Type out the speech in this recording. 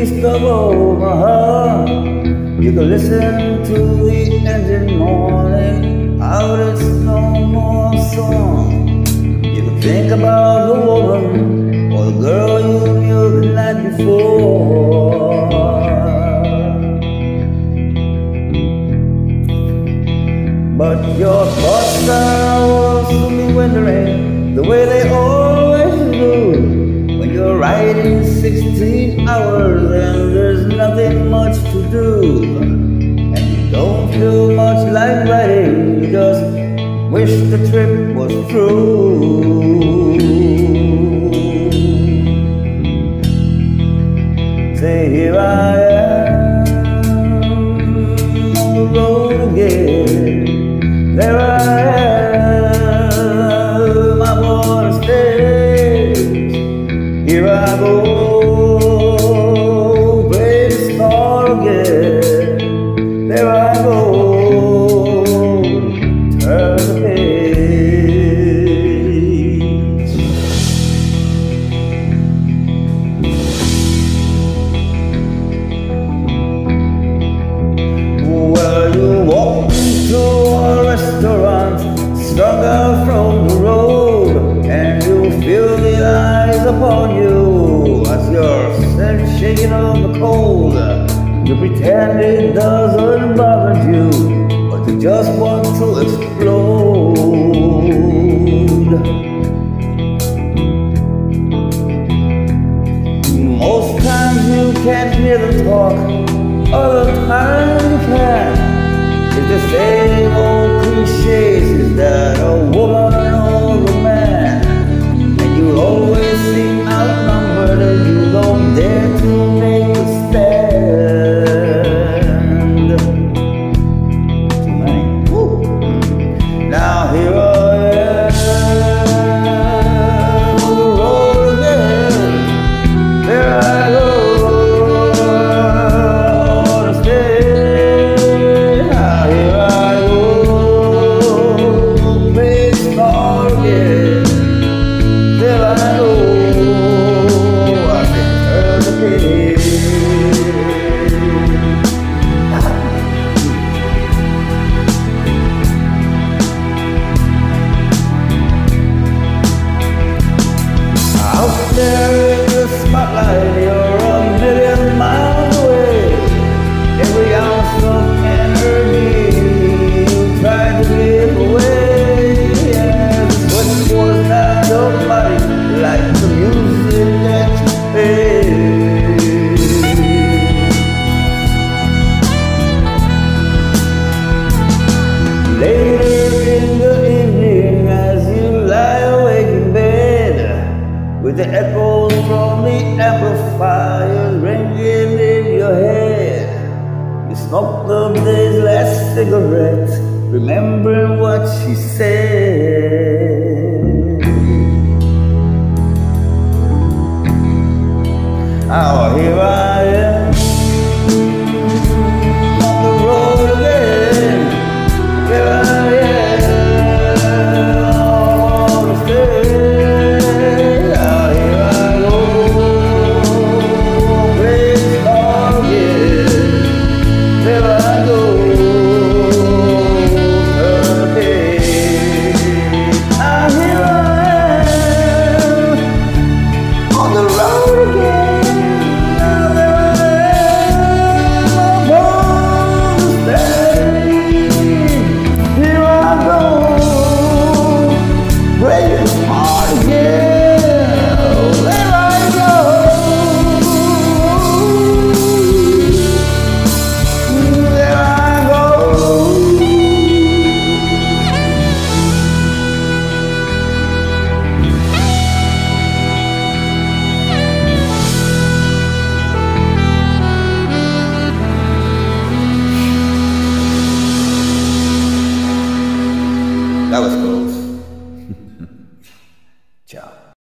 east of Omaha. You can listen to the engine mourning out its no more song. You can think about the woman or the girl you knew the night before. But your thoughts are also be wondering the way they always do when you're riding 16 hours and there's nothing much to do, and you don't feel much like riding, you just wish the trip was through. Say, here I am on the road again. There I am, I wanna stay. Here I go, play the star again. There I go, turn the page. Well, you walk into a restaurant, strung out from the road, and you feel the eyes upon you as you're shaking on the cold. You pretend it doesn't bother you, but you just want to explode. Most times you can't hear them talk, other times you can. It's the same old cliches, is that a woman or a man, and you always seem outnumbered and you don't dare to make a stand. Too many. Woo. Now here I am on the road again. There I go. Out there in the spotlight, you're a million miles away. Every ounce of energy you try to give away, and the sweat pours down your body like the music that you play. Later in the evening, as you lie awake in bed, with the echoes from the amplifiers ringing in your head, you smoke the day's last cigarette, remembering what she said. Oh, here I am on the road again. Here I am, I wanna stay. Oh, here I go, play the star again. There I go, turn the page. Ah, here I am on the road again.